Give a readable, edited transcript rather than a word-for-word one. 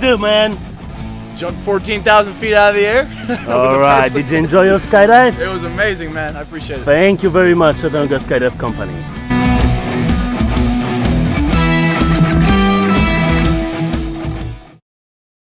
do, man? Jumped 14,000 feet out of the air. All right. Did you enjoy your skydive? It was amazing, man. I appreciate it. Thank you very much, Chattanooga Skydive Company.